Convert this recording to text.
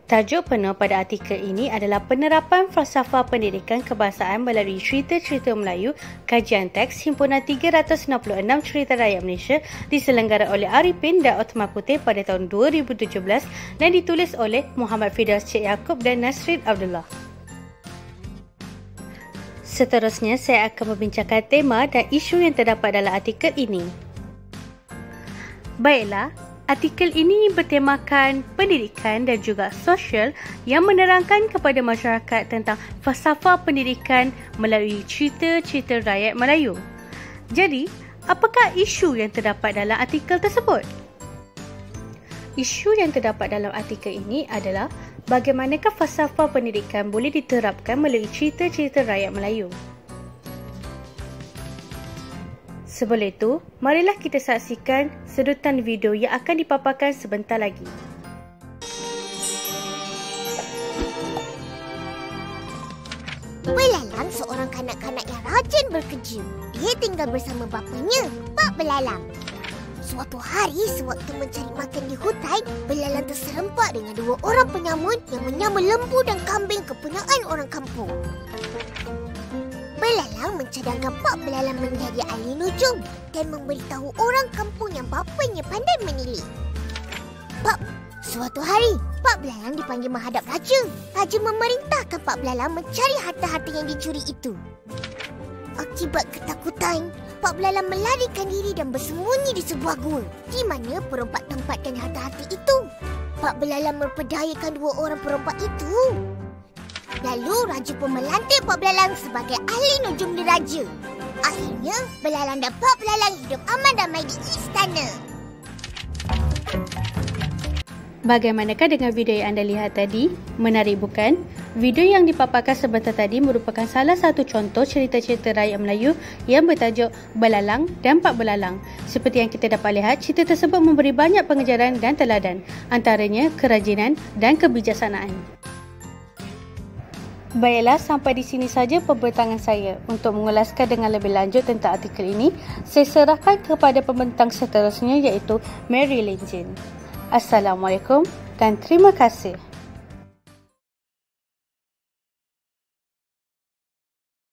Tajuk penuh pada artikel ini adalah penerapan falsafah pendidikan kebahasaan melalui cerita-cerita Melayu, kajian teks himpunan 366 cerita rakyat Malaysia diselenggara oleh Arifin dan Otmar Putih pada tahun 2017 dan ditulis oleh Muhammad Firdaus Cik Yaakob dan Nasrin Abdullah. Seterusnya, saya akan membincangkan tema dan isu yang terdapat dalam artikel ini. Baiklah, artikel ini bertemakan pendidikan dan juga sosial yang menerangkan kepada masyarakat tentang falsafah pendidikan melalui cerita-cerita rakyat Melayu. Jadi, apakah isu yang terdapat dalam artikel tersebut? Isu yang terdapat dalam artikel ini adalah bagaimanakah falsafah pendidikan boleh diterapkan melalui cerita-cerita rakyat Melayu. Sebelum itu, marilah kita saksikan sedutan video yang akan dipaparkan sebentar lagi. Belalang seorang kanak-kanak yang rajin bekerja. Dia tinggal bersama bapanya, Pak Belalang. Suatu hari, sewaktu mencari makan di hutan, belalang terserempak dengan dua orang penyamun yang menyamar lembu dan kambing kepunyaan orang kampung. Belalang mencadangkan Pak Belalang menjadi ahli nujum dan memberitahu orang kampung yang bapanya pandai menilik. Suatu hari, Pak Belalang dipanggil menghadap Raja. Raja memerintahkan Pak Belalang mencari harta-harta yang dicuri itu. Akibat ketakutan, Pak Belalang melarikan diri dan bersembunyi di sebuah gua di mana perompak tempatkan harta-harta itu. Pak Belalang memperdayakan dua orang perompak itu. Lalu Raja pun melantik Pak Belalang sebagai ahli nujum diraja. Akhirnya, Belalang dan Pak Belalang hidup aman damai di istana. Bagaimanakah dengan video yang anda lihat tadi? Menarik bukan? Video yang dipaparkan sebentar tadi merupakan salah satu contoh cerita-cerita rakyat Melayu yang bertajuk Belalang dan Pak Belalang. Seperti yang kita dapat lihat, cerita tersebut memberi banyak pengajaran dan teladan, antaranya kerajinan dan kebijaksanaan. Baiklah, sampai di sini saja pembentangan saya. Untuk mengulaskan dengan lebih lanjut tentang artikel ini, saya serahkan kepada pembentang seterusnya iaitu Mary Lin Jin. Assalamualaikum dan terima kasih.